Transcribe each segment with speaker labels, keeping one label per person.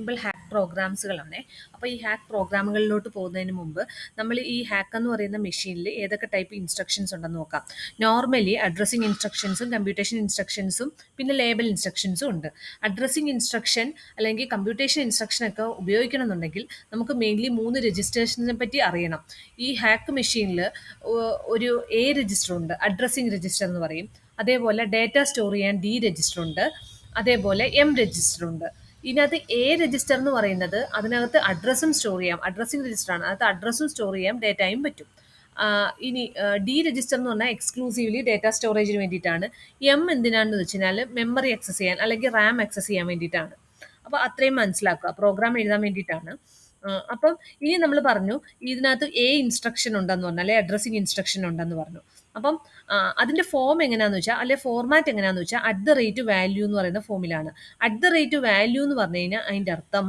Speaker 1: Multiple hack പ്രോഗ്രാംസുകളാണ്. അപ്പോൾ ഈ hack പ്രോഗ്രാമുകളിലോട്ട് പോകുന്നതിന് മുമ്പ് നമ്മൾ ഈ ഹാക്ക് എന്ന് പറയുന്ന മെഷീനിൽ ഏതൊക്കെ ടൈപ്പ് ഇൻസ്ട്രക്ഷൻസ് ഉണ്ടെന്ന് നോക്കാം. നോർമലി അഡ്രസ്സിംഗ് ഇൻസ്ട്രക്ഷൻസും കമ്പ്യൂട്ടേഷൻ ഇൻസ്ട്രക്ഷൻസും പിന്നെ ലേബൽ ഇൻസ്ട്രക്ഷൻസും ഉണ്ട്. അഡ്രസ്സിംഗ് ഇൻസ്ട്രക്ഷൻ അല്ലെങ്കിൽ കമ്പ്യൂട്ടേഷൻ ഇൻസ്ട്രക്ഷനൊക്കെ ഉപയോഗിക്കണമെന്നുണ്ടെങ്കിൽ നമുക്ക് മെയിൻലി 3 രജിസ്റ്റേഴ്സിനെ പറ്റി അറിയണം. ഈ ഹാക്ക് മെഷീനിൽ ഒരു എ രജിസ്റ്റർ ഉണ്ട്, അഡ്രസ്സിംഗ് രജിസ്റ്റർ എന്ന് പറയും. അതേപോലെ ഡേറ്റ സ്റ്റോർ ചെയ്യാൻ ഡി രജിസ്റ്റർ ഉണ്ട്, അതേപോലെ എം രജിസ്റ്റർ ഉണ്ട്. ഇതിനകത്ത് എ രജിസ്റ്റർ എന്ന് പറയുന്നത് അതിനകത്ത് അഡ്രസ്സും സ്റ്റോർ ചെയ്യാം, അഡ്രസ്സിംഗ് രജിസ്റ്ററാണ്, അതിനകത്ത് അഡ്രസ്സും സ്റ്റോർ ചെയ്യാം, ഡേറ്റയും പറ്റും. ഇനി ഡി രജിസ്റ്റർ എന്ന് പറഞ്ഞാൽ എക്സ്ക്ലൂസീവ്ലി ഡേറ്റ സ്റ്റോറേജിന് വേണ്ടിയിട്ടാണ്. എം എന്തിനാണെന്ന് വെച്ച് കഴിഞ്ഞാൽ മെമ്മറി ആക്സസ് ചെയ്യാൻ അല്ലെങ്കിൽ റാം ആക്സസ് ചെയ്യാൻ വേണ്ടിയിട്ടാണ്. അപ്പോൾ അത്രയും മനസ്സിലാക്കുക, പ്രോഗ്രാം എഴുതാൻ വേണ്ടിയിട്ടാണ്. അപ്പം ഇനി നമ്മൾ പറഞ്ഞു ഇതിനകത്ത് എ ഇൻസ്ട്രക്ഷൻ ഉണ്ടെന്ന് പറഞ്ഞു, അല്ലെ അഡ്രസ്സിംഗ് ഇൻസ്ട്രക്ഷൻ ഉണ്ടെന്ന് പറഞ്ഞു. അപ്പം അതിന്റെ ഫോം എങ്ങനെയാന്ന് വെച്ചാൽ, അല്ലെ ഫോർമാറ്റ് എങ്ങനെയാന്ന് വെച്ചാൽ @value എന്ന് പറയുന്ന ഫോമിലാണ്. @value എന്ന് പറഞ്ഞു കഴിഞ്ഞാൽ അതിന്റെ അർത്ഥം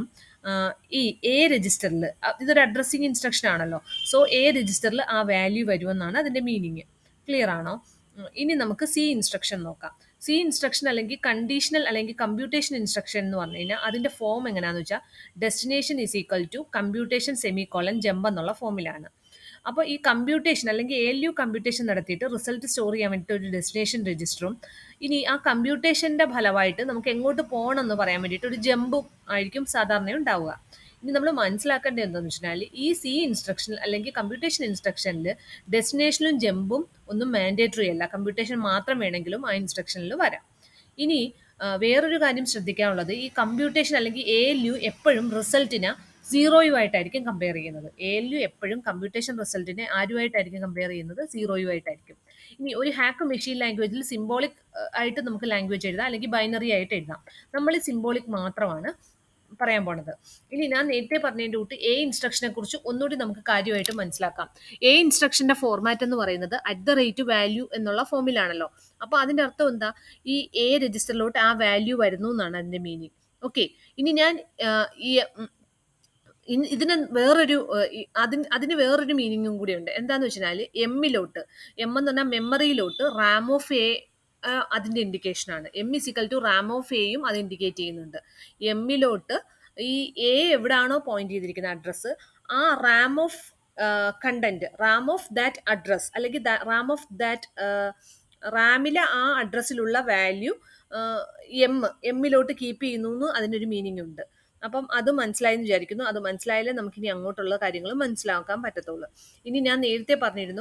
Speaker 1: ഈ എ രജിസ്റ്ററിൽ, ഇതൊരു അഡ്രസ്സിംഗ് ഇൻസ്ട്രക്ഷൻ ആണല്ലോ, സോ എ രജിസ്റ്ററിൽ ആ വാല്യൂ വരുമെന്നാണ് അതിന്റെ മീനിങ്. ക്ലിയർ ആണോ? ഇനി നമുക്ക് സി ഇൻസ്ട്രക്ഷൻ നോക്കാം. സി ഇൻസ്ട്രക്ഷൻ അല്ലെങ്കിൽ കണ്ടീഷണൽ അല്ലെങ്കിൽ കമ്പ്യൂട്ടേഷൻ ഇൻസ്ട്രക്ഷൻ എന്ന് പറഞ്ഞു കഴിഞ്ഞാൽ അതിന്റെ ഫോം എങ്ങനെയാന്ന് വെച്ചാൽ destination is equal to computation semicolon jump എന്നുള്ള ഫോമിലാണ്. അപ്പോൾ ഈ കമ്പ്യൂട്ടേഷൻ അല്ലെങ്കിൽ ALU കമ്പ്യൂട്ടേഷൻ നടത്തിയിട്ട് റിസൾട്ട് സ്റ്റോർ ചെയ്യാൻ വേണ്ടിയിട്ട് ഒരു ഡെസ്റ്റിനേഷൻ രജിസ്റ്ററും, ഇനി ആ കമ്പ്യൂട്ടേഷന്റെ ഫലമായിട്ട് നമുക്ക് എങ്ങോട്ട് പോകണം എന്ന് പറയാൻ വേണ്ടിയിട്ട് ഒരു ജമ്പും ആയിരിക്കും സാധാരണ ഉണ്ടാവുക. ഇനി നമ്മൾ മനസ്സിലാക്കേണ്ടത് എന്താണെന്ന് വെച്ചാൽ ഈ സി ഇൻസ്ട്രക്ഷൻ അല്ലെങ്കിൽ കമ്പ്യൂട്ടേഷൻ ഇൻസ്ട്രക്ഷനിൽ ഡെസ്റ്റിനേഷനും ജമ്പും ഒന്നും മാൻഡേറ്ററി അല്ല, കമ്പ്യൂട്ടേഷൻ മാത്രം വേണമെങ്കിലും ആ ഇൻസ്ട്രക്ഷനിൽ വരാം. ഇനി വേറൊരു കാര്യം ശ്രദ്ധിക്കാനുള്ളത്, ഈ കമ്പ്യൂട്ടേഷൻ അല്ലെങ്കിൽ ALU എപ്പോഴും റിസൾട്ടിനെ സീറോയുമായിട്ടായിരിക്കും കമ്പയർ ചെയ്യുന്നത്. ALU എപ്പോഴും കമ്പ്യൂട്ടേഷൻ റിസൾട്ടിനെ ആരുമായിട്ടായിരിക്കും കമ്പയർ ചെയ്യുന്നത്? സീറോയുമായിട്ടായിരിക്കും. ഇനി ഒരു ഹാക്ക് മെഷീൻ ലാംഗ്വേജിൽ സിംബോളിക് ആയിട്ട് നമുക്ക് ലാംഗ്വേജ് എഴുതാം അല്ലെങ്കിൽ ബൈനറി ആയിട്ട് എഴുതാം. നമ്മൾ സിംബോളിക് മാത്രമാണ് പറയാൻ പോണത്. ഇനി ഞാൻ നേരത്തെ പറഞ്ഞതിൻ്റെ കൂട്ട് എ ഇൻസ്ട്രക്ഷനെ കുറിച്ച് ഒന്നുകൂടി നമുക്ക് കാര്യമായിട്ട് മനസ്സിലാക്കാം. എ ഇൻസ്ട്രക്ഷന്റെ ഫോർമാറ്റ് എന്ന് പറയുന്നത് @value എന്നുള്ള ഫോമിലാണല്ലോ. അപ്പൊ അതിന്റെ അർത്ഥം എന്താ? ഈ എ രജിസ്റ്ററിലോട്ട് ആ വാല്യൂ വരുന്നു എന്നാണ് അതിന്റെ മീനിങ്. ഓക്കെ, ഇനി ഞാൻ ഈ ഇതിന് വേറൊരു അതിന് വേറൊരു മീനിങ്ങും കൂടി ഉണ്ട്. എന്താന്ന് വെച്ചാൽ എമ്മിലോട്ട്, എം എന്ന് പറഞ്ഞാൽ മെമ്മറിയിലോട്ട് റാം ഓഫ് എ അതിന്റെ ഇൻഡിക്കേഷൻ ആണ്. M is equal to RAM of എയും അത് ഇൻഡിക്കേറ്റ് ചെയ്യുന്നുണ്ട്. എമ്മിലോട്ട് ഈ എ എവിടാണോ പോയിന്റ് ചെയ്തിരിക്കുന്ന അഡ്രസ്സ്, ആ RAM of content, RAM of that address അല്ലെങ്കിൽ റാം ഓഫ് ദാറ്റ് റാമിലെ ആ അഡ്രസ്സിലുള്ള വാല്യൂ എമ്മിലോട്ട് കീപ്പ് ചെയ്യുന്നു എന്ന് അതിനൊരു മീനിങ് ഉണ്ട്. അപ്പം അത് മനസ്സിലായെന്ന് വിചാരിക്കുന്നു. അത് മനസ്സിലായാലേ നമുക്കിനി അങ്ങോട്ടുള്ള കാര്യങ്ങൾ മനസ്സിലാക്കാൻ പറ്റത്തുള്ളൂ. ഇനി ഞാൻ നേരത്തെ പറഞ്ഞിരുന്നു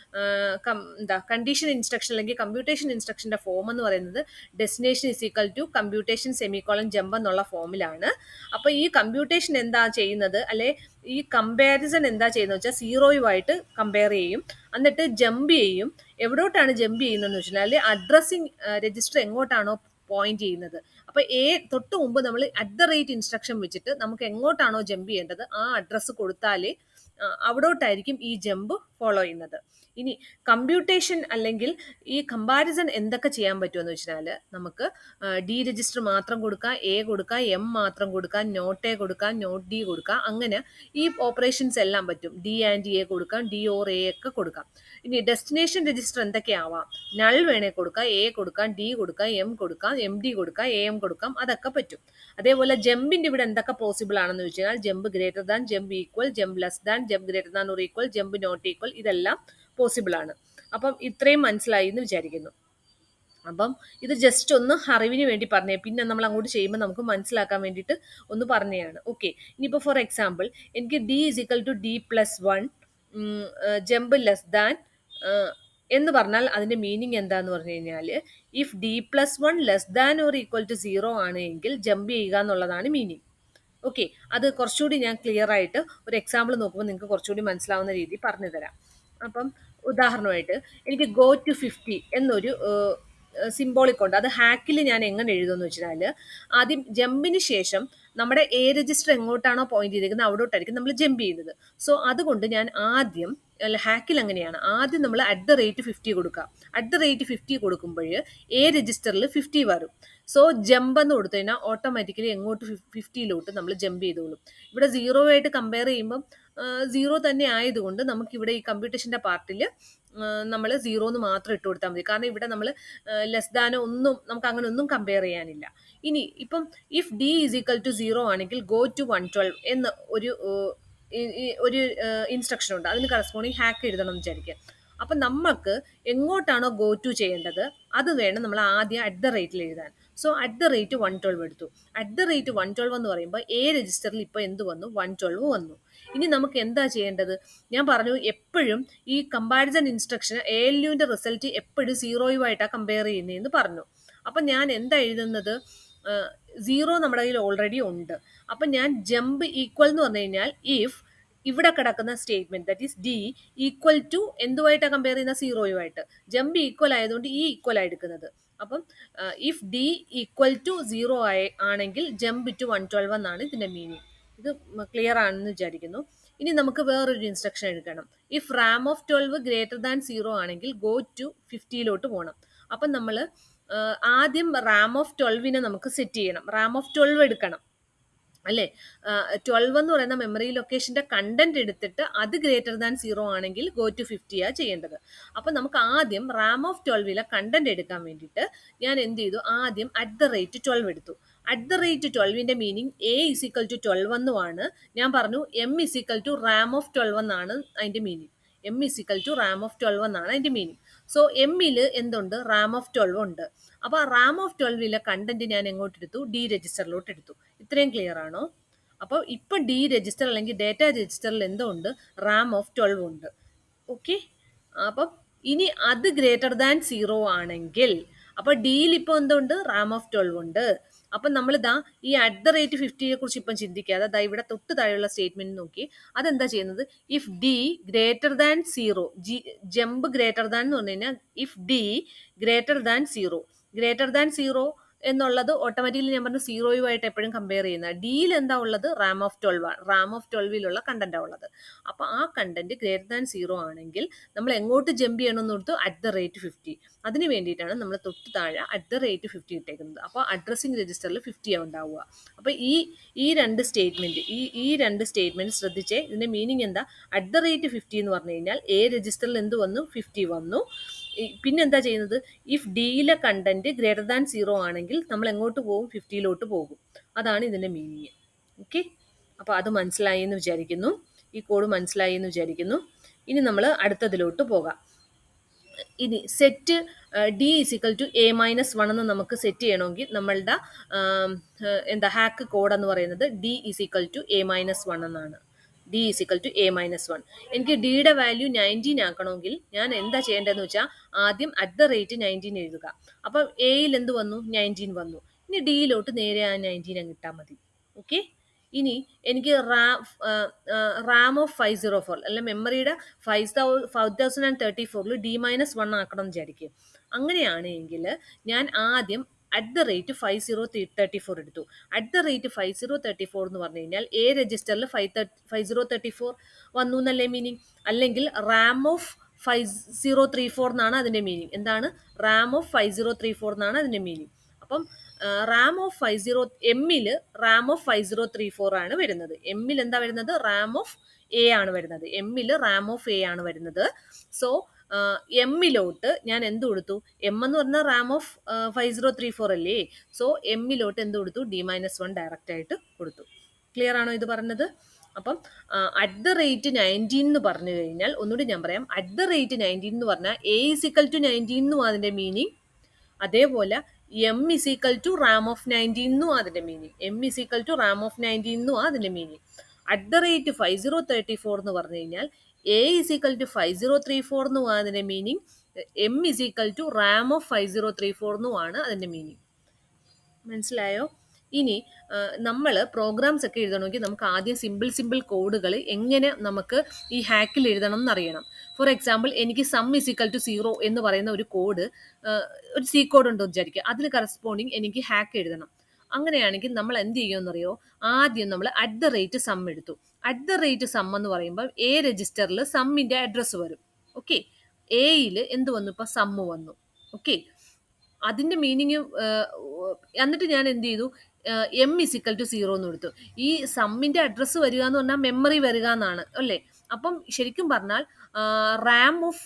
Speaker 1: കണ്ടീഷൻ ഇൻസ്ട്രക്ഷൻ അല്ലെങ്കിൽ കമ്പ്യൂട്ടേഷൻ ഇൻസ്ട്രക്ഷന്റെ ഫോം എന്ന് പറയുന്നത് destination is equal to computation semicolon jump എന്നുള്ള ഫോമിലാണ്. അപ്പൊ ഈ കമ്പ്യൂട്ടേഷൻ എന്താ ചെയ്യുന്നത്, അല്ലെ ഈ കമ്പാരിസൺ എന്താ ചെയ്യുന്നത് വെച്ചാൽ സീറോയുമായിട്ട് കമ്പയർ ചെയ്യും, എന്നിട്ട് ജമ്പ് ചെയ്യും. എവിടോട്ടാണ് ജമ്പ് ചെയ്യുന്നതെന്ന് വെച്ചാൽ അഡ്രസ്സിംഗ് രജിസ്റ്റർ എങ്ങോട്ടാണോ പോയിന്റ് ചെയ്യുന്നത്. അപ്പൊ തൊട്ട് മുമ്പ് നമ്മൾ @ ഇൻസ്ട്രക്ഷൻ വെച്ചിട്ട് നമുക്ക് എങ്ങോട്ടാണോ ജമ്പ് ചെയ്യേണ്ടത് ആ അഡ്രസ്സ് കൊടുത്താലേ അവിടോട്ടായിരിക്കും ഈ ജമ്പ് ഫോളോ ചെയ്യുന്നത്. ഇനി കമ്പ്യൂട്ടേഷൻ അല്ലെങ്കിൽ ഈ കമ്പാരിസൺ എന്തൊക്കെ ചെയ്യാൻ പറ്റുമെന്ന് വെച്ചാൽ നമുക്ക് ഡി രജിസ്റ്റർ മാത്രം കൊടുക്കാം, എ കൊടുക്കാം, എം മാത്രം കൊടുക്കാം, നോട്ട് എ കൊടുക്കാം, നോട്ട് ഡി കൊടുക്കാം. അങ്ങനെ ഈ ഓപ്പറേഷൻസ് എല്ലാം പറ്റും. ഡി ആൻഡ് എ കൊടുക്കാം, ഡി ഓർ എ ഒക്കെ കൊടുക്കാം. ഇനി ഡെസ്റ്റിനേഷൻ രജിസ്റ്റർ എന്തൊക്കെയാവാം? നൾ വേണേ കൊടുക്കാം, എ കൊടുക്കാം, ഡി കൊടുക്കാം, എം കൊടുക്കാം, MD കൊടുക്കാം, AM കൊടുക്കാം, അതൊക്കെ പറ്റും. അതേപോലെ ജമ്പിന്റെ ഇവിടെ എന്തൊക്കെ പോസിബിൾ ആണെന്ന് വെച്ച് കഴിഞ്ഞാൽ jump greater than, jump equal, jump less than, jump greater than or equal, jump not equal, ഇതെല്ലാം പോസിബിൾ ആണ്. അപ്പം ഇത്രയും മനസ്സിലായി എന്ന് വിചാരിക്കുന്നു. അപ്പം ഇത് ജസ്റ്റ് ഒന്ന് അറിവിന് വേണ്ടി പറഞ്ഞേ, പിന്നെ നമ്മൾ അങ്ങോട്ട് ചെയ്യുമ്പോൾ നമുക്ക് മനസ്സിലാക്കാൻ വേണ്ടിയിട്ട് ഒന്ന് പറഞ്ഞതാണ്. ഓക്കെ, ഇനിയിപ്പോൾ ഫോർ എക്സാമ്പിൾ എനിക്ക് D is equal to D+1 jump less than എന്ന് പറഞ്ഞാൽ അതിന്റെ മീനിങ് എന്താന്ന് പറഞ്ഞു കഴിഞ്ഞാൽ if D+1 less than or equal to 0 ആണ് എങ്കിൽ ജമ്പ് ചെയ്യുക എന്നുള്ളതാണ് മീനിങ്. ഓക്കെ, അത് കുറച്ചുകൂടി ഞാൻ ക്ലിയർ ആയിട്ട് ഒരു എക്സാമ്പിൾ നോക്കുമ്പോൾ നിങ്ങൾക്ക് കുറച്ചുകൂടി മനസ്സിലാവുന്ന രീതി പറഞ്ഞു തരാം. അപ്പം ഉദാഹരണമായിട്ട് എനിക്ക് ഗോ ടു 50 എന്നൊരു സിംബോളിക് ഉണ്ട്. അത് ഹാക്കിൽ ഞാൻ എങ്ങനെ എഴുതുമെന്ന് വെച്ചാൽ ആദ്യം ജമ്പിന് ശേഷം നമ്മുടെ എ രജിസ്റ്റർ എങ്ങോട്ടാണോ പോയിന്റ് ചെയ്തിരിക്കുന്നത് അവിടോട്ടായിരിക്കും നമ്മൾ ജമ്പ് ചെയ്യുന്നത്. സോ അതുകൊണ്ട് ഞാൻ ആദ്യം ഹാക്കിൽ അങ്ങനെയാണ്, ആദ്യം നമ്മൾ @50 കൊടുക്കുക. @50 കൊടുക്കുമ്പോൾ എ രജിസ്റ്ററിൽ 50 വരും. സോ ജമ്പ് എന്ന് കൊടുത്തു കഴിഞ്ഞാൽ ഓട്ടോമാറ്റിക്കലി എങ്ങോട്ട് 50ലോട്ട് നമ്മൾ ജമ്പ് ചെയ്തോളും. ഇവിടെ 0 ആയിട്ട് കമ്പയർ ചെയ്യുമ്പം 0 തന്നെ ആയതുകൊണ്ട് നമുക്കിവിടെ ഈ കമ്പ്യൂട്ടേഷന്റെ പാർട്ടിൽ നമ്മൾ 0 എന്ന് മാത്രം ഇട്ട് കൊടുത്താൽ മതി. കാരണം ഇവിടെ നമ്മൾ ലെസ് ദാനോ ഒന്നും നമുക്ക് അങ്ങനെ ഒന്നും കമ്പയർ ചെയ്യാനില്ല. ഇനി ഇപ്പം if D is equal to 0 ആണെങ്കിൽ ഗോ ടു 112 എന്ന ഒരു ഇൻസ്ട്രക്ഷൻ ഉണ്ട്. അതിന് കറസ്പോണ്ടിങ് ഹാക്ക് എഴുതണം എന്ന് വിചാരിക്കുക. അപ്പം നമുക്ക് എങ്ങോട്ടാണോ ഗോ ടു ചെയ്യേണ്ടത് അത് വേണം നമ്മൾ ആദ്യം അറ്റ് ദ റേറ്റിൽ എഴുതാൻ. സോ അറ്റ് ദ റേറ്റ് 112 എടുത്തു. അറ്റ് ദ റേറ്റ് 112 എന്ന് പറയുമ്പോൾ എ രജിസ്റ്ററിൽ ഇപ്പോൾ എന്ത് വന്നു? 112 വന്നു. ഇനി നമുക്ക് എന്താ ചെയ്യേണ്ടത്? ഞാൻ പറഞ്ഞു എപ്പോഴും ഈ കമ്പാരിസൺ ഇൻസ്ട്രക്ഷൻ എ എൽ യുവിൻ്റെ റിസൾട്ട് എപ്പോഴും സീറോയുമായിട്ടാണ് കമ്പയർ ചെയ്യുന്നതെന്ന് പറഞ്ഞു. അപ്പം ഞാൻ എന്താ എഴുതുന്നത്? 0 നമ്മുടെ കയ്യിൽ ഓൾറെഡി ഉണ്ട്. അപ്പം ഞാൻ ജമ്പ് ഈക്വൽ എന്ന് പറഞ്ഞു കഴിഞ്ഞാൽ ഇഫ് ഇവിടെ കിടക്കുന്ന statement that is D equal to എന്തുമായിട്ടാണ് കമ്പയർ ചെയ്യുന്ന? സീറോയുമായിട്ട്. ജമ്പ് ഈക്വൽ ആയതുകൊണ്ട് ഈ ഈക്വൽ ആണ് എടുക്കുന്നത്. അപ്പം ഇഫ് ഡി ഈക്വൽ ടു 0 ആണെങ്കിൽ ജമ്പ് ടു 112 എന്നാണ് ഇതിന്റെ മീനിങ്. ഇത് ക്ലിയർ ആണെന്ന് വിചാരിക്കുന്നു. ഇനി നമുക്ക് വേറൊരു ഇൻസ്ട്രക്ഷൻ എടുക്കണം. If RAM of 12 greater than 0 ആണെങ്കിൽ ഗോ ടു 50 പോകണം. അപ്പം നമ്മൾ ആദ്യം റാം ഓഫ് 12 നമുക്ക് സെറ്റ് ചെയ്യണം. റാം ഓഫ് 12 എടുക്കണം അല്ലേ? 12 എന്ന് പറയുന്ന മെമ്മറി ലൊക്കേഷന്റെ കണ്ടന്റ് എടുത്തിട്ട് അത് ഗ്രേറ്റർ ദാൻ 0 ആണെങ്കിൽ ഗോ ടു 50 ആ ചെയ്യേണ്ടത്. അപ്പം നമുക്ക് ആദ്യം റാം ഓഫ് 12 കണ്ടന്റ് എടുക്കാൻ വേണ്ടിയിട്ട് ഞാൻ എന്ത് ചെയ്തു? ആദ്യം അറ്റ് ദ റേറ്റ് 12 എടുത്തു. At the rate 12 meaning A is equal to 12 എന്നുമാണ്. ഞാൻ പറഞ്ഞു M is equal to RAM of 12 എന്നാണ് അതിന്റെ meaning. M is equal to RAM of 12 എന്നാണ് അതിന്റെ മീനിങ്. സോ എമ്മിൽ എന്തുണ്ട്? റാം ഓഫ് 12 ഉണ്ട്. അപ്പോൾ ആ റാം ഓഫ് 12 കണ്ടന്റ് ഞാൻ എങ്ങോട്ട് എടുത്തു? ഡി രജിസ്റ്ററിലോട്ട് എടുത്തു. ഇത്രയും ക്ലിയർ ആണോ? അപ്പോൾ ഇപ്പം ഡി രജിസ്റ്റർ അല്ലെങ്കിൽ ഡേറ്റ രജിസ്റ്ററിൽ എന്തോ ഉണ്ട്? റാം ഓഫ് 12 ഉണ്ട്. ഓക്കെ. അപ്പം ഇനി അത് ഗ്രേറ്റർ ദാൻ 0 ആണെങ്കിൽ അപ്പൊ ഡിയിൽ ഇപ്പോൾ എന്തുണ്ട്? റാം ഓഫ് 12 ഉണ്ട്. അപ്പം നമ്മളിതാ ഈ അറ്റ് ദ റേറ്റ് 50 കുറിച്ച് ഇപ്പം ചിന്തിക്കാതെ അതാ ഇവിടെ തൊട്ട് താഴെയുള്ള സ്റ്റേറ്റ്മെന്റ് നോക്കി. അതെന്താ ചെയ്യുന്നത്? If D greater than 0, jump greater than എന്ന് പറഞ്ഞു കഴിഞ്ഞാൽ if D greater than 0, greater than 0 എന്നുള്ളത് ഓട്ടോമാറ്റിക്കലി ഞാൻ പറഞ്ഞു സീറോയുമായിട്ട് എപ്പോഴും കമ്പയർ ചെയ്യുന്നത്. ഡിയിൽ എന്താ ഉള്ളത്? റാം ഓഫ് 12 ആണ്. റാം ഓഫ് 12 കണ്ടന്റാണ് ഉള്ളത്. അപ്പൊ ആ കണ്ടന്റ് ഗ്രേറ്റർ ദാൻ 0 ആണെങ്കിൽ നമ്മൾ എങ്ങോട്ട് ജമ്പ് ചെയ്യണമെന്ന് കൊടുത്തു? At the rate 50. അതിന് വേണ്ടിയിട്ടാണ് നമ്മൾ തൊട്ട് താഴെ അറ്റ് ദ റേറ്റ് 50 ഇട്ടേക്കുന്നത്. അപ്പോൾ അഡ്രസ്സിംഗ് രജിസ്റ്ററിൽ 50 ഉണ്ടാവുക. അപ്പൊ ഈ രണ്ട് സ്റ്റേറ്റ്മെന്റ് ശ്രദ്ധിച്ചേ. ഇതിന്റെ മീനിങ് എന്താ? അറ്റ് ദ റേറ്റ് 50 എന്ന് പറഞ്ഞു കഴിഞ്ഞാൽ എ രജിസ്റ്ററിൽ എന്ത് വന്നു? 50 വന്നു. പിന്നെന്താ ചെയ്യുന്നത്? ഇഫ് ഡിയിലെ കണ്ടന്റ് ഗ്രേറ്റർ ദാൻ 0 ആണെങ്കിൽ നമ്മൾ എങ്ങോട്ട് പോകും? 50 പോകും. അതാണ് ഇതിന്റെ മീനിങ്. ഓക്കെ. അപ്പൊ അത് മനസ്സിലായി എന്ന് വിചാരിക്കുന്നു. ഈ കോഡ് മനസ്സിലായി എന്ന് വിചാരിക്കുന്നു. ഇനി നമ്മൾ അടുത്തതിലോട്ട് പോകാം. ഇനി set D is equal to A -1 എന്ന് നമുക്ക് സെറ്റ് ചെയ്യണമെങ്കിൽ നമ്മളുടെ എന്താ ഹാക്ക് കോഡ് എന്ന് പറയുന്നത് ഡി ഇസിക്കൽ ടു എ -1 എന്നാണ്. D is equal to A -1. എനിക്ക് ഡിയുടെ വാല്യൂ 19 ആക്കണമെങ്കിൽ ഞാൻ എന്താ ചെയ്യേണ്ടതെന്ന് വെച്ചാൽ ആദ്യം അറ്റ് ദ റേറ്റ് 19 എഴുതുക. അപ്പം എയിൽ എന്ത് വന്നു? 19 വന്നു. ഇനി ഡിയിലോട്ട് നേരെ ആ 19 അങ്ങ് ഇട്ടാൽ മതി. ഓക്കെ. ഇനി എനിക്ക് റാം ഓഫ് 504 അല്ല മെമ്മറിയുടെ 5034 ഡി -1 ആക്കണം എന്ന് വിചാരിക്കും. അങ്ങനെയാണെങ്കിൽ ഞാൻ ആദ്യം അറ്റ് ദ റേറ്റ് 5034 എടുത്തു. അറ്റ് ദ റേറ്റ് 5034 എന്ന് പറഞ്ഞു കഴിഞ്ഞാൽ എ രജിസ്റ്ററിൽ 5034 വന്നു എന്നല്ലേ മീനിങ്? അല്ലെങ്കിൽ റാം ഓഫ് 5034 എന്നാണ് അതിന്റെ മീനിങ്. എന്താണ്? റാം ഓഫ് 5034 എന്നാണ് അതിന്റെ മീനിങ്. അപ്പം റാം ഓഫ് 50 എമ്മിൽ റാം ഓഫ് 5034 ആണ് വരുന്നത്. എമ്മിൽ എന്താ വരുന്നത്? റാം ഓഫ് എ ആണ് വരുന്നത്. എമ്മിൽ റാം ഓഫ് എ ആണ് വരുന്നത്. സോ എമ്മിലോട്ട് ഞാൻ എന്ത് കൊടുത്തു? എം എന്ന് പറഞ്ഞാൽ റാം ഓഫ് 5034 അല്ലേ? സോ എമ്മിലോട്ട് എന്ത് കൊടുത്തു? ഡി -1 ഡയറക്റ്റ് ആയിട്ട് കൊടുത്തു. ക്ലിയർ ആണോ ഇത് പറഞ്ഞത്? അപ്പം അറ്റ് ദ റേറ്റ് 19 എന്ന് പറഞ്ഞു കഴിഞ്ഞാൽ ഒന്നുകൂടി ഞാൻ പറയാം. അറ്റ് ദ റേറ്റ് 19 എന്ന് പറഞ്ഞാൽ എ ഇസിക്കൽ ടു 19 എന്നും അതിന്റെ മീനിങ്. അതേപോലെ M is equal to RAM of 19 എന്നും അതിന്റെ meaning. M is equal to RAM of 19 എന്നും അതിന്റെ മീനിങ്. അറ്റ് ദ റേറ്റ് 5034 എന്ന് പറഞ്ഞു കഴിഞ്ഞാൽ എ ഇസിക്കൽ ടു 5034 എന്നും അതിന്റെ meaning. M is equal to RAM of 5034 എന്നുമാണ് അതിന്റെ മീനിങ്. മനസ്സിലായോ? ഇനി നമ്മൾ പ്രോഗ്രാംസ് ഒക്കെ എഴുതണമെങ്കിൽ നമുക്ക് ആദ്യം സിമ്പിൾ കോഡുകൾ എങ്ങനെ നമുക്ക് ഈ ഹാക്കിൽ എഴുതണം എന്നറിയണം. ഫോർ എക്സാമ്പിൾ എനിക്ക് സം ഇസിക്കൽ ടു 0 എന്ന് പറയുന്ന ഒരു കോഡ്, ഒരു സി കോഡ് ഉണ്ടോ വിചാരിക്കുക. അതിന് കറസ്പോണ്ടിങ് എനിക്ക് ഹാക്ക് എഴുതണം. അങ്ങനെയാണെങ്കിൽ നമ്മൾ എന്ത് ചെയ്യുമെന്നറിയോ? ആദ്യം നമ്മൾ അറ്റ് ദ റേറ്റ് സം എടുത്തു. അറ്റ് ദ റേറ്റ് സം എന്ന് പറയുമ്പോൾ എ രജിസ്റ്ററിൽ സമ്മിന്റെ അഡ്രസ്സ് വരും. ഓക്കെ. എയിൽ എന്ത് വന്നു? ഇപ്പൊ സമ്മ് വന്നു. ഓക്കെ. അതിന്റെ മീനിങ് എന്നിട്ട് ഞാൻ എന്ത് ചെയ്തു? എം ഇസിക്കൽ ടു 0 എന്ന് കൊടുത്തു. ഈ സമ്മിന്റെ അഡ്രസ്സ് വരിക എന്ന് പറഞ്ഞാൽ മെമ്മറി വരിക എന്നാണ് അല്ലേ? അപ്പം ശരിക്കും പറഞ്ഞാൽ റാം ഓഫ്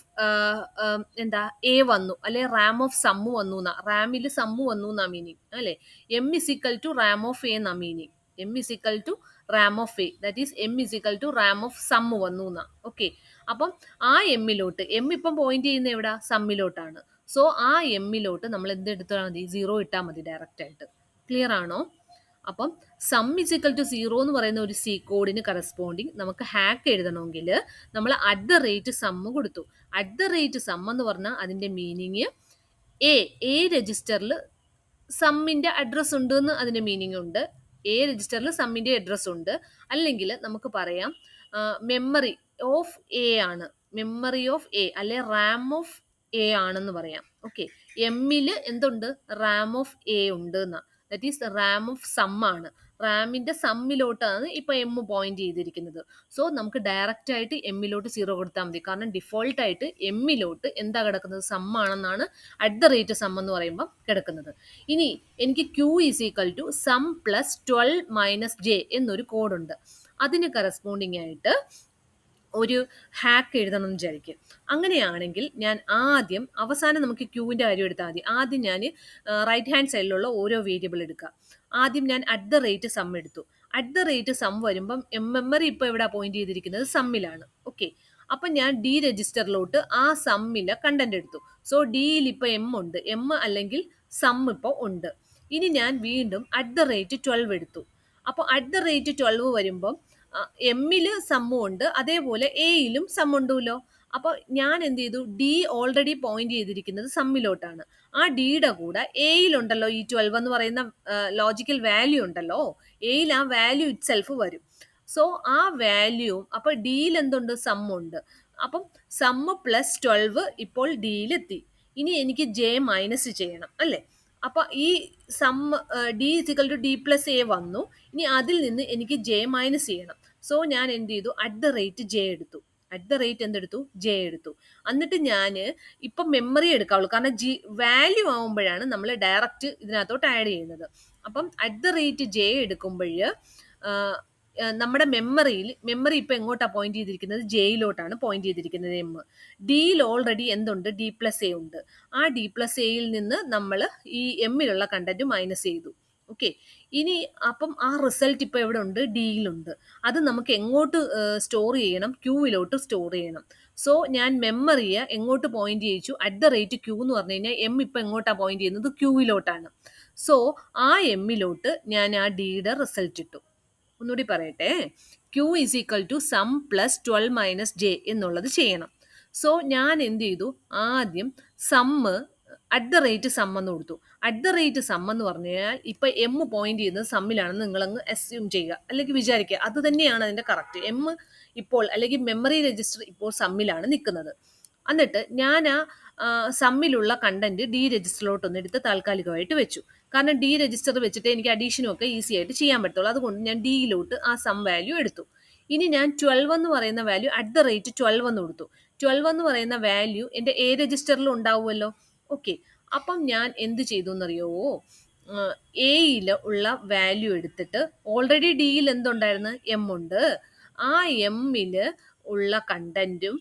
Speaker 1: എന്താ എ വന്നു അല്ലെ റാം ഓഫ് സമ്മു വന്നു എന്നാ റാമിൽ സമ്മു വന്നു എന്നാ മീനിങ് അല്ലെ M is equal to RAM of A എന്നാ meaning M is equal to RAM of A that is M is equal to RAM of sum വന്നു എന്നാ ഓക്കെ അപ്പം ആ എമ്മിലോട്ട് എം ഇപ്പം പോയിന്റ് ചെയ്യുന്ന എവിടെ സമ്മിലോട്ടാണ് സോ ആ എമ്മിലോട്ട് നമ്മൾ എന്ത് എടുത്താൽ മതി 0 ഇട്ടാൽ മതി ഡയറക്റ്റ് ആയിട്ട് ക്ലിയർ ആണോ അപ്പം സം ഇസിക്കൽ ടു 0 എന്ന് പറയുന്ന ഒരു സി കോഡിന് കറസ്പോണ്ടിങ് നമുക്ക് ഹാക്ക് എഴുതണമെങ്കിൽ നമ്മൾ അറ്റ് ദ റേറ്റ് സമ്മ് കൊടുത്തു അറ്റ് ദ റേറ്റ് സം എന്ന് പറഞ്ഞാൽ അതിന്റെ മീനിങ് എ രജിസ്റ്ററിൽ സമ്മിന്റെ അഡ്രസ് ഉണ്ട് എന്ന് അതിന്റെ മീനിങ് ഉണ്ട് എ രജിസ്റ്ററിൽ സമ്മിന്റെ അഡ്രസ് ഉണ്ട് അല്ലെങ്കിൽ നമുക്ക് പറയാം മെമ്മറി ഓഫ് എ ആണ് മെമ്മറി ഓഫ് എ അല്ലെ റാം ഓഫ് എ ആണെന്ന് പറയാം ഓക്കെ എമ്മില് എന്തുണ്ട് റാം ഓഫ് എ ഉണ്ട് എന്നാ that is RAM of sum ആണ് റാമിന്റെ സമ്മിലോട്ടാണ് ഇപ്പൊ എം പോയിന്റ് ചെയ്തിരിക്കുന്നത് സോ നമുക്ക് ഡയറക്റ്റ് ആയിട്ട് എമ്മിലോട്ട് 0 കൊടുത്താൽ മതി കാരണം ഡിഫോൾട്ട് ആയിട്ട് എമ്മിലോട്ട് എന്താ കിടക്കുന്നത് സം ആണെന്നാണ് അറ്റ് ദ റേറ്റ് സം എന്ന് പറയുമ്പോൾ കിടക്കുന്നത് ഇനി എനിക്ക് Q is equal to sum plus 12 minus J എന്നൊരു കോഡുണ്ട് അതിന് കറസ്പോണ്ടിങ് ആയിട്ട് ഒരു ഹാക്ക് എഴുതണം എന്ന് വിചാരിക്കും അങ്ങനെയാണെങ്കിൽ ഞാൻ ആദ്യം അവസാനം നമുക്ക് ക്യൂവിൻ്റെ കാര്യം എടുത്താൽ മതി ആദ്യം ഞാൻ റൈറ്റ് ഹാൻഡ് സൈഡിലുള്ള ഓരോ വേരിയബിൾ എടുക്കുക ആദ്യം ഞാൻ അറ്റ് ദ റേറ്റ് സം എടുത്തു അറ്റ് ദ റേറ്റ് സം വരുമ്പം മെമ്മറി ഇപ്പോൾ എവിടെ പോയിന്റ് ചെയ്തിരിക്കുന്നത് സമ്മിലാണ് ഓക്കെ അപ്പം ഞാൻ ഡി രജിസ്റ്ററിലോട്ട് ആ സമ്മിലെ കണ്ടന്റ് എടുത്തു സോ ഡിയിൽ ഇപ്പോൾ എം ഉണ്ട് എം അല്ലെങ്കിൽ സം ഇപ്പോൾ ഉണ്ട് ഇനി ഞാൻ വീണ്ടും അറ്റ് ദ റേറ്റ് 12 എടുത്തു അപ്പോൾ അറ്റ് ദ റേറ്റ് 12 വരുമ്പം എമ്മില് സമ്മും ഉണ്ട് അതേപോലെ എയിലും സം ഉണ്ടല്ലോ അപ്പൊ ഞാൻ എന്ത് ചെയ്തു ഡി ഓൾറെഡി പോയിന്റ് ചെയ്തിരിക്കുന്നത് സമ്മിലോട്ടാണ് ആ ഡിയുടെ കൂടെ എയിലുണ്ടല്ലോ ഈ 12 എന്ന് പറയുന്ന ലോജിക്കൽ വാല്യൂ ഉണ്ടല്ലോ എയിൽ ആ വാല്യൂ ഇറ്റ് സെൽഫ് വരും സോ ആ വാല്യൂ അപ്പൊ ഡിയിൽ എന്തുണ്ട് സം ഉണ്ട് അപ്പം സമ്മ് പ്ലസ് 12 ഇപ്പോൾ ഡിയിലെത്തി ഇനി എനിക്ക് ജെ മൈനസ് ചെയ്യണം അല്ലേ അപ്പൊ ഈ sum D is equal to D plus A വന്നു ഇനി അതിൽ നിന്ന് എനിക്ക് ജെ മൈനസ് ചെയ്യണം സോ ഞാൻ എന്ത് ചെയ്തു അറ്റ് ദ റേറ്റ് ജെ എടുത്തു അറ്റ് ദ റേറ്റ് എന്തെടുത്തു ജെ എടുത്തു എന്നിട്ട് ഞാൻ ഇപ്പം മെമ്മറി എടുക്കാവുള്ളൂ കാരണം വാല്യൂ ആവുമ്പോഴാണ് നമ്മൾ ഡയറക്റ്റ് ഇതിനകത്തോട്ട് ആഡ് ചെയ്യുന്നത് അപ്പം അറ്റ് ദ റേറ്റ് ജെ എടുക്കുമ്പോൾ നമ്മുടെ മെമ്മറി ഇപ്പൊ എങ്ങോട്ടാ പോയിന്റ് ചെയ്തിരിക്കുന്നത് ജെയിലോട്ടാണ് പോയിന്റ് ചെയ്തിരിക്കുന്നത് എം ഡിയിൽ ഓൾറെഡി എന്തുണ്ട് ഡി പ്ലസ് എ ഉണ്ട് ആ ഡി പ്ലസ് എയിൽ നിന്ന് നമ്മൾ ഈ എമ്മിലുള്ള കണ്ടന്റ് മൈനസ് ചെയ്തു ഓക്കെ ഇനി അപ്പം ആ റിസൾട്ട് ഇപ്പൊ എവിടെ ഉണ്ട് ഡിയിലുണ്ട് അത് നമുക്ക് എങ്ങോട്ട് സ്റ്റോർ ചെയ്യണം ക്യൂവിലോട്ട് സ്റ്റോർ ചെയ്യണം സോ ഞാൻ മെമ്മറിയെ എങ്ങോട്ട് പോയിന്റ് ചെയ്യിച്ചു അറ്റ് ദ റേറ്റ് ക്യൂ എന്ന് പറഞ്ഞു കഴിഞ്ഞാൽ എം ഇപ്പൊ എങ്ങോട്ടാ പോയിന്റ് ചെയ്യുന്നത് ക്യൂവിലോട്ടാണ് സോ ആ എമ്മിലോട്ട് ഞാൻ ആ ഡിയുടെ റിസൾട്ട് ഇട്ടു ഒന്നുകൂടി പറയട്ടെ Q is equal to sum plus 12 minus J എന്നുള്ളത് ചെയ്യണം സോ ഞാൻ എന്ത് ചെയ്തു ആദ്യം sum at the rate sum എന്ന് കൊടുത്തു അറ്റ് ദ റേറ്റ് സം എന്ന് പറഞ്ഞു കഴിഞ്ഞാൽ ഇപ്പൊ എം പോയിന്റ് ചെയ്യുന്നത് സമ്മിലാണെന്ന് നിങ്ങളങ്ങ് അസ്യൂം ചെയ്യുക അല്ലെങ്കിൽ വിചാരിക്കുക അത് തന്നെയാണ് അതിന്റെ കറക്റ്റ് എം ഇപ്പോൾ അല്ലെങ്കിൽ മെമ്മറി രജിസ്റ്റർ ഇപ്പോൾ സമ്മിലാണ് നിൽക്കുന്നത് എന്നിട്ട് ഞാൻ ആ സമ്മിലുള്ള കണ്ടന്റ് ഡി രജിസ്റ്ററിലോട്ടൊന്ന് എടുത്ത് താൽക്കാലികമായിട്ട് വെച്ചു കാരണം ഡി രജിസ്റ്റർ വെച്ചിട്ട് എനിക്ക് അഡീഷനും ഒക്കെ ഈസി ആയിട്ട് ചെയ്യാൻ പറ്റുള്ളൂ അതുകൊണ്ട് ഞാൻ ഡിയിലോട്ട് ആ സം വാല്യൂ എടുത്തു ഇനി ഞാൻ 12 എന്ന് പറയുന്ന വാല്യൂ അറ്റ് ദ റേറ്റ് 12 എന്ന് കൊടുത്തു 12 എന്ന് പറയുന്ന വാല്യൂ എൻ്റെ എ രജിസ്റ്ററിൽ ഉണ്ടാവുമല്ലോ ഓക്കെ അപ്പം ഞാൻ എന്ത് ചെയ്തു എന്നറിയോ എയിൽ ഉള്ള വാല്യൂ എടുത്തിട്ട് ഓൾറെഡി ഡിയിൽ എന്തുണ്ടായിരുന്നു എം ഉണ്ട് ആ എമ്മില് ഉള്ള കണ്ടന്റും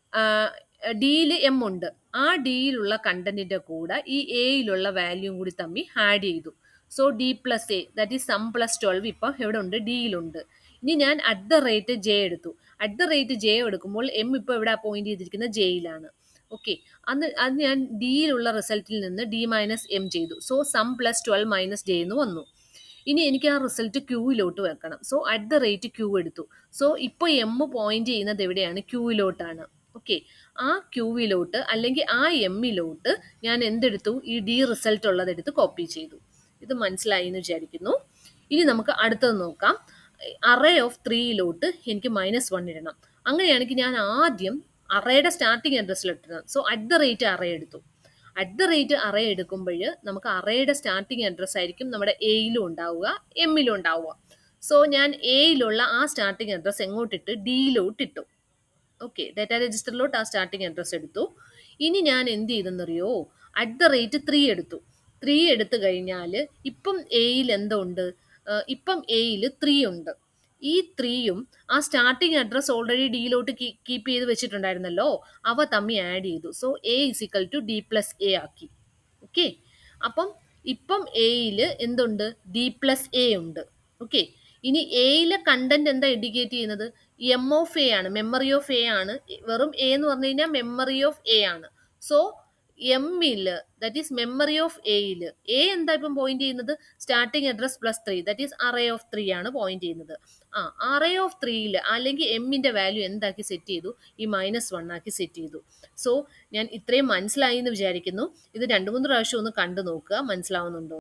Speaker 1: ഡിയിൽ എം ഉണ്ട് ആ ഡിയിലുള്ള കണ്ടന്റിന്റെ കൂടെ ഈ എയിലുള്ള വാല്യൂം കൂടി തമ്മിൽ ആഡ് ചെയ്തു so D plus A that is sum plus 12 ഇപ്പം എവിടെ ഉണ്ട് ഡിയിലുണ്ട് ഇനി ഞാൻ അറ്റ് ദ റേറ്റ് ജെ എടുത്തു അറ്റ് ദ റേറ്റ് ജെ എടുക്കുമ്പോൾ എം ഇപ്പോൾ എവിടെ പോയിന്റ് ചെയ്തിരിക്കുന്നത് ജെയിലാണ് ഓക്കെ അത് ഞാൻ ഡിയിലുള്ള റിസൾട്ടിൽ നിന്ന് ഡി മൈനസ് എം ചെയ്തു so sum plus 12 minus J എന്ന് വന്നു ഇനി എനിക്ക് ആ റിസൾട്ട് ക്യൂവിലോട്ട് വെക്കണം so at the rate Q എടുത്തു സോ ഇപ്പോൾ എം പോയിന്റ് ചെയ്യുന്നത് എവിടെയാണ് ക്യൂവിലോട്ടാണ് ഓക്കെ ആ ക്യൂവിലോട്ട് അല്ലെങ്കിൽ ആ എമ്മിലോട്ട് ഞാൻ എന്തെടുത്തു ഈ ഡി റിസൾട്ട് ഉള്ളതെടുത്ത് കോപ്പി ചെയ്തു ഇത് മനസ്സിലായി എന്ന് വിചാരിക്കുന്നു ഇനി നമുക്ക് അടുത്തത് നോക്കാം അറേ ഓഫ് 3യിലോട്ട് എനിക്ക് -1 ഇടണം അങ്ങനെയാണെങ്കിൽ ഞാൻ ആദ്യം അറേയുടെ സ്റ്റാർട്ടിങ് അഡ്രസ്സിൽ ഇട്ടണം so at the rate array എടുത്തു അറ്റ് ദ റേറ്റ് അറേ എടുക്കുമ്പോൾ നമുക്ക് അറേയുടെ സ്റ്റാർട്ടിങ് അഡ്രസ്സ് ആയിരിക്കും നമ്മുടെ എയിലും ഉണ്ടാവുക എമ്മിലും ഉണ്ടാവുക സോ ഞാൻ എയിലുള്ള ആ സ്റ്റാർട്ടിങ് അഡ്രസ്സ് എങ്ങോട്ടിട്ട് ഡിയിലോട്ട് ഇട്ടു ഓക്കെ ഡാറ്റ രജിസ്റ്ററിലോട്ട് ആ സ്റ്റാർട്ടിങ് അഡ്രസ്സ് എടുത്തു ഇനി ഞാൻ എന്ത് ചെയ്തെന്നറിയോ അറ്റ് ദ റേറ്റ് 3 എടുത്തു 3 എടുത്തു കഴിഞ്ഞാൽ ഇപ്പം എയിൽ എന്തുണ്ട് ഇപ്പം എയിൽ 3 ഉണ്ട് ഈ 3യും ആ സ്റ്റാർട്ടിങ് അഡ്രസ് ഓൾറെഡി ഡിയിലോട്ട് കീപ്പ് ചെയ്ത് വെച്ചിട്ടുണ്ടായിരുന്നല്ലോ, അവ തമ്മിൽ ആഡ് ചെയ്തു. So A is equal to D plus A ആക്കി. ഓക്കെ, അപ്പം ഇപ്പം എയിൽ എന്തുണ്ട്, ഡി പ്ലസ് എ ഉണ്ട്. ഓക്കെ, ഇനി എയിലെ കണ്ടന്റ് എന്താ ഇൻഡിക്കേറ്റ് ചെയ്യുന്നത്, എം ഓഫ് എ ആണ്, മെമ്മറി ഓഫ് എ ആണ്. വെറും എ എന്ന് പറഞ്ഞു കഴിഞ്ഞാൽ മെമ്മറി ഓഫ് എ ആണ്. സോ എമ്മില്, ദാറ്റ് ഈസ് മെമ്മറി ഓഫ് എയില് എ എന്താ ഇപ്പം പോയിന്റ് ചെയ്യുന്നത്, starting address plus 3, that is array of 3 ആണ് പോയിന്റ് ചെയ്യുന്നത്. അറേ ഓഫ് 3യിൽ അല്ലെങ്കിൽ എമ്മിന്റെ വാല്യൂ എന്താക്കി സെറ്റ് ചെയ്തു, ഈ -1 ആക്കി സെറ്റ് ചെയ്തു. സോ ഞാൻ ഇത്രയും മനസ്സിലായി എന്ന് വിചാരിക്കുന്നു. ഇത് 2-3 പ്രാവശ്യം ഒന്ന് കണ്ടു നോക്കുക, മനസ്സിലാവുന്നുണ്ടോ?